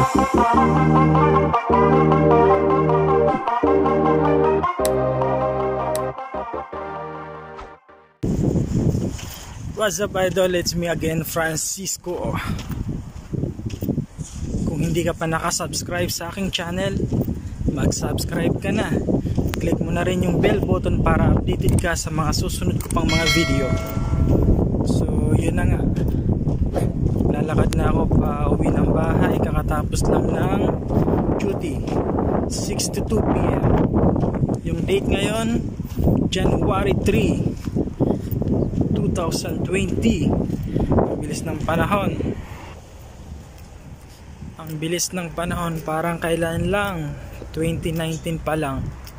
What's up idol, it's me again, Francisco. Kung hindi ka pa nakasubscribe sa aking channel, mag-subscribe ka na. Click mo na rin yung bell button para updated ka sa mga susunod ko pang mga video. So yun na nga, lalakad na ako pa uwi ng bahay, kakatapos lang ng duty, 6 to 2 PM. Yung date ngayon, January 3, 2020. Ang bilis ng panahon. Ang bilis ng panahon, parang kailan lang 2019 pa lang.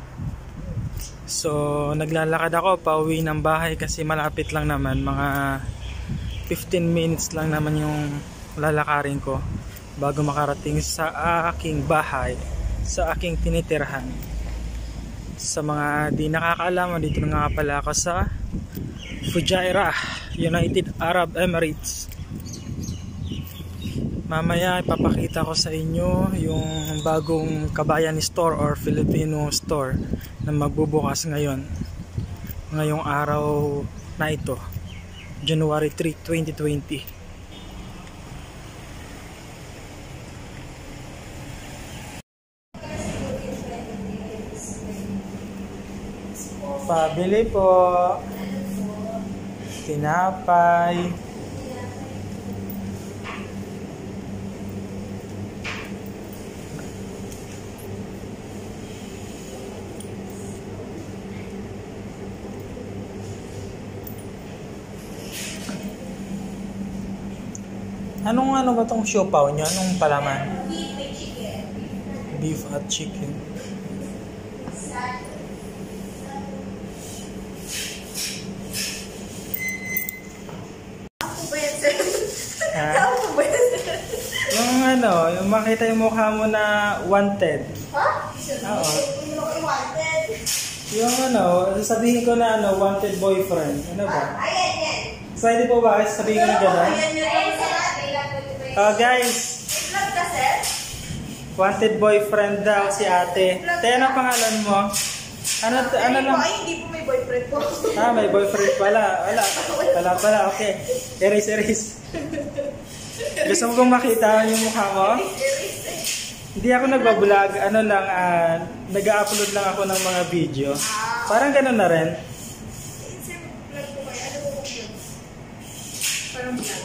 So naglalakad ako pa uwi ng bahay kasi malapit lang naman, mga 15 minutes lang naman yung lalakarin ko bago makarating sa aking bahay, sa aking tinitirhan. Sa mga di nakakaalam, dito na nga pala ako sa Fujairah, United Arab Emirates. Mamaya ipapakita ko sa inyo yung bagong kabayan store or Filipino store na magbubukas ngayong araw na ito, January 3, 2020. Pabili po tinapay. Ano ba tong siopaw nyo? Anong palaman? Beef at chicken. Yung makita yung mukha mo na wanted. Ha? Oo. Wanted? Yung sasabihin ko na wanted boyfriend. Ano ba? Ayan, yan. Excited po ba? Sasabihin ko na gano'n? Guys. Vlog ka, sir? Wanted boyfriend daw si ate. Te, ano pangalan mo? Ano lang? Ay, hindi po may boyfriend po. May boyfriend pala. Wala. Okay. Erase. Gusto mo kong makita yung mukha mo? Hindi ako nagbablog. Nag-upload lang ako ng mga video. Parang gano'n na rin. Sir, vlog po kayo. Ano po vlog? Parang vlog.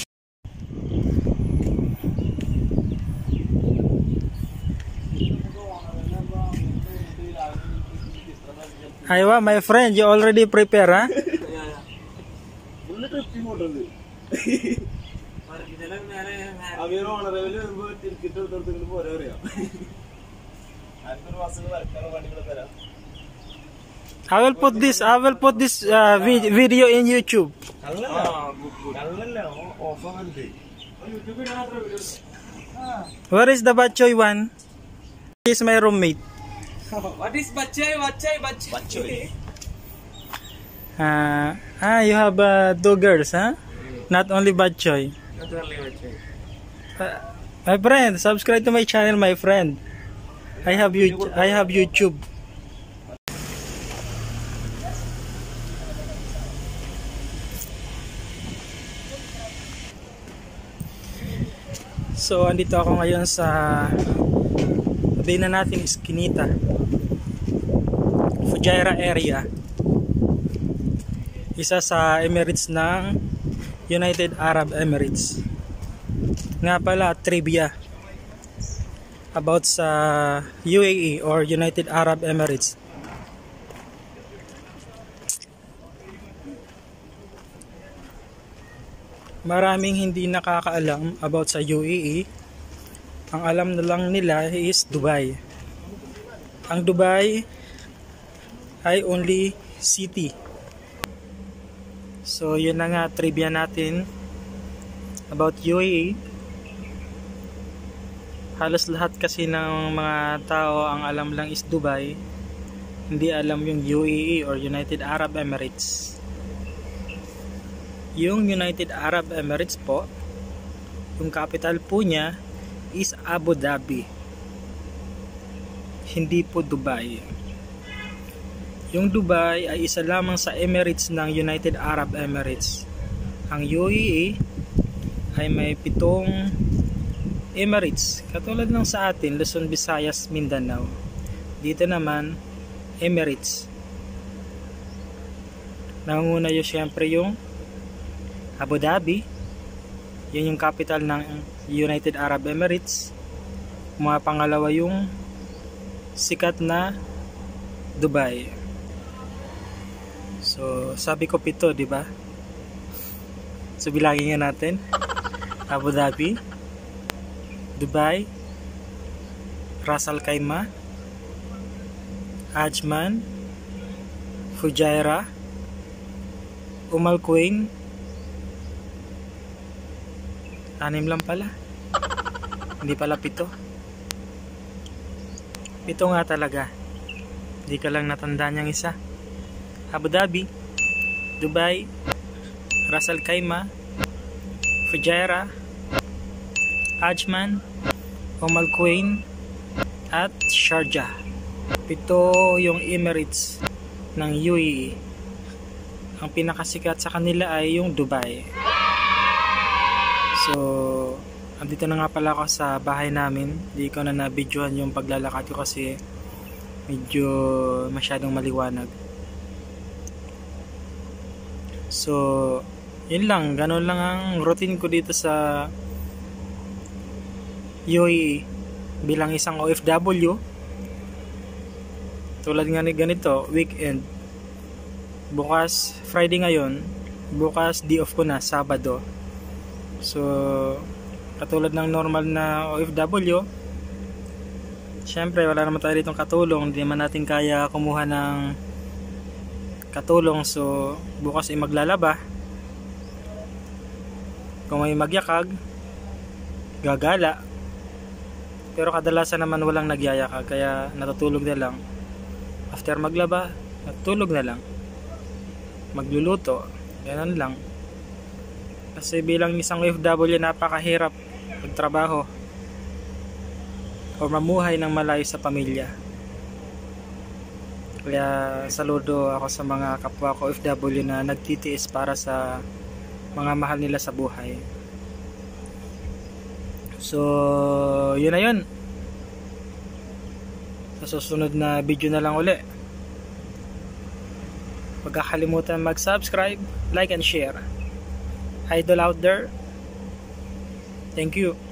Aywa, my friend, you already prepare, ha? I will put this video in YouTube. Where is the Bachoy one? He is my roommate. What is Bachoy? You have two girls, huh? Not only Bachoy. Not only Bachoy. My friend, subscribe to my channel, my friend. I have YouTube. So andito ako ngayon sa sabihin na natin Eskinita, Fujairah area, isa sa Emirates ng United Arab Emirates. Nga pala, trivia about sa UAE or United Arab Emirates. Maraming hindi nakakaalam about sa UAE. Ang alam na lang nila is Dubai. Ang Dubai ay only city. So yun na nga trivia natin about UAE. Halos lahat kasi ng mga tao ang alam lang is Dubai. Hindi alam yung UAE or United Arab Emirates. Yung United Arab Emirates po, yung capital po niya is Abu Dhabi, hindi po Dubai. Yung Dubai ay isa lamang sa Emirates ng United Arab Emirates. Ang UAE ay may 7 Emirates, katulad ng sa atin, Luzon, Visayas, Mindanao. Dito naman Emirates. Nangunguna yung syempre yung Abu Dhabi, yun yung capital ng United Arab Emirates. Mga pangalawa yung sikat na Dubai. So, sabi ko 7, di ba? So, bilangin nga natin. Abu Dhabi, Dubai, Ras Al Khaimah, Ajman, Fujairah, Al Quwain. 6 lang pala. Hindi pala 7. 7 nga talaga. Hindi ka lang natandaan yung isa. Abu Dhabi, Dubai, Ras Al Khaimah, Fujairah, Ajman, Al Quwain, at Sharjah. 7 yung Emirates ng UAE. Ang pinakasikat sa kanila ay yung Dubai. So, andito na nga pala ako sa bahay namin. Hindi ko na na-videoan yung paglalakad ko kasi medyo masyadong maliwanag. So, yun lang. Ganun lang ang routine ko dito sa UAE bilang isang OFW. Tulad nga ni ganito, weekend. Bukas, Friday ngayon. Bukas, day off ko na, Sabado. So, katulad ng normal na OFW, syempre wala naman tayo ditong katulong, hindi man natin kaya kumuha ng katulong. So, bukas ay maglalaba. Kung may magyakag, gagala. Pero kadalasan naman walang nagyayakag, kaya natutulog na lang. After maglaba, natutulog na lang. Magluluto, ganun lang. Kasi bilang isang OFW, napakahirap magtrabaho o mamuhay ng malayo sa pamilya. Kaya saludo ako sa mga kapwa ko OFW na nagtitiis para sa mga mahal nila sa buhay. So, yun na yun. Sa susunod na video na lang uli. Huwag kakalimutan mag-subscribe, like and share. Idol out there, thank you.